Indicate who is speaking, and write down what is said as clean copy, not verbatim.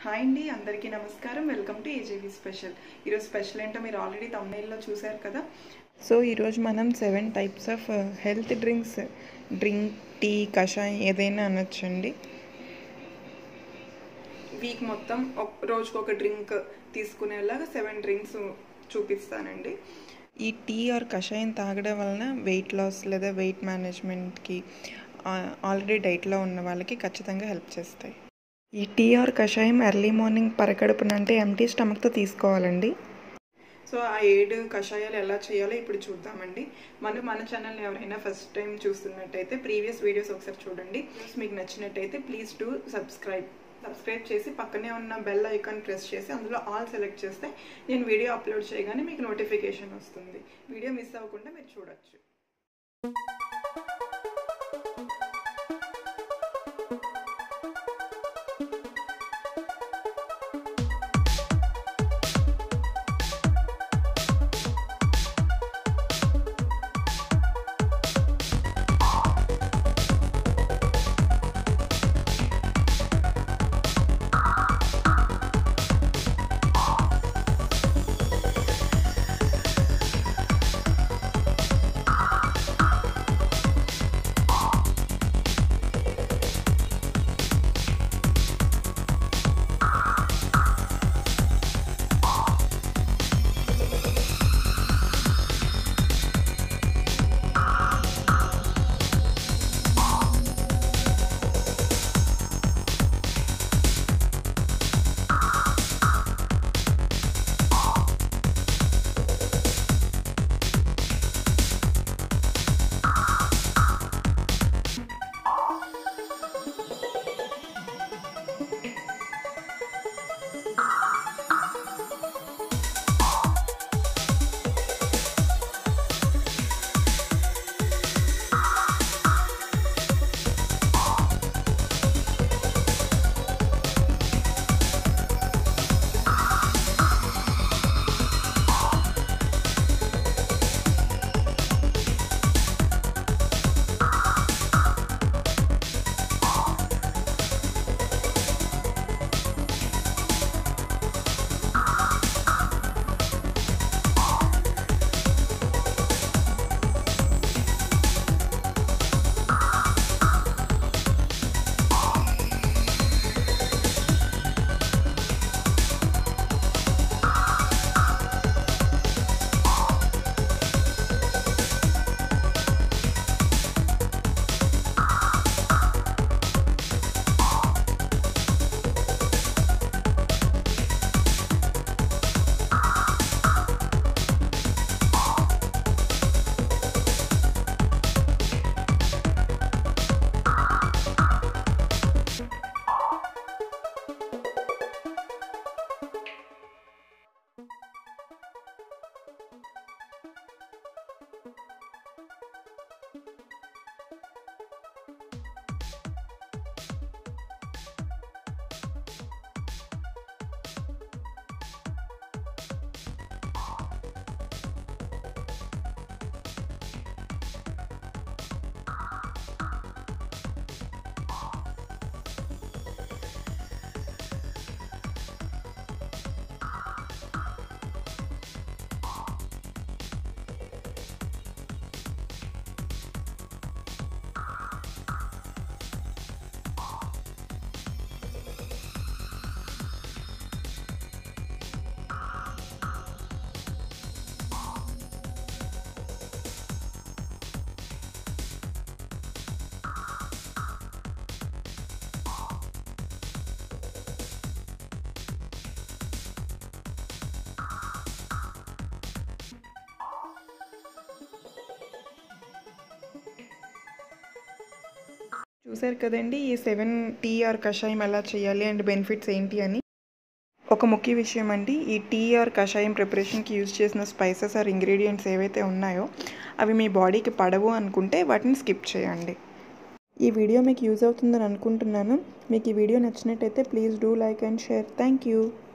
Speaker 1: Hi అండి, అందరికీ నమస్కారం. Welcome to AJV special. ఈరోజు స్పెషల్ ఏంటో మీరు ఆల్రెడీ థంబ్నెయిల్లో చూశారు కదా. సో ఈరోజు మనం 7 types of health drinks, tea, కషాయం ఏదైనా అనొచ్చండి. వీక్ మొత్తం రోజుకు ఒక డ్రింక్ తీసుకునేలాగా 7 డ్రింక్స్ చూపిస్తానండి. ఈ టీ ఆర్ కషాయం తాగడం వలన వెయిట్ లాస్ లేదా వెయిట్ మేనేజ్మెంట్కి, ఆల్రెడీ డైట్లో ఉన్న వాళ్ళకి ఖచ్చితంగా హెల్ప్ చేస్తాయి. ఈ టీ ఆర్ కషాయం ఎర్లీ మార్నింగ్ పరకడుపున అంటే ఎంటీ స్టమక్తో తీసుకోవాలండి. సో ఆ 7 కషాయాలు ఎలా చేయాలో ఇప్పుడు చూద్దామండి. మన ఛానల్ని ఎవరైనా ఫస్ట్ టైం చూస్తున్నట్టయితే ప్రీవియస్ వీడియోస్ ఒకసారి చూడండి. మీకు నచ్చినట్టయితే ప్లీజ్ డూ సబ్స్క్రైబ్ చేసి పక్కనే ఉన్న బెల్ ఐకాన్ ప్రెస్ చేసి అందులో ఆల్ సెలెక్ట్ చేస్తే నేను వీడియో అప్లోడ్ చేయగానే మీకు నోటిఫికేషన్ వస్తుంది. వీడియో మిస్ అవ్వకుండా మీరు చూడొచ్చు. చూసారు కదండి ఈ 7 టీ ఆర్ కషాయం ఎలా చేయాలి అండ్ బెనిఫిట్స్ ఏంటి అని. ఒక ముఖ్య విషయం అండి, ఈ టీ ఆర్ కషాయం ప్రిపరేషన్కి యూజ్ చేసిన స్పైసెస్ ఆర్ ఇంగ్రీడియంట్స్ ఏవైతే ఉన్నాయో అవి మీ బాడీకి పడవు అనుకుంటే వాటిని స్కిప్ చేయండి. ఈ వీడియో మీకు యూజ్ అవుతుందని అనుకుంటున్నాను. మీకు ఈ వీడియో నచ్చినట్టయితే please do like and share. Thank you.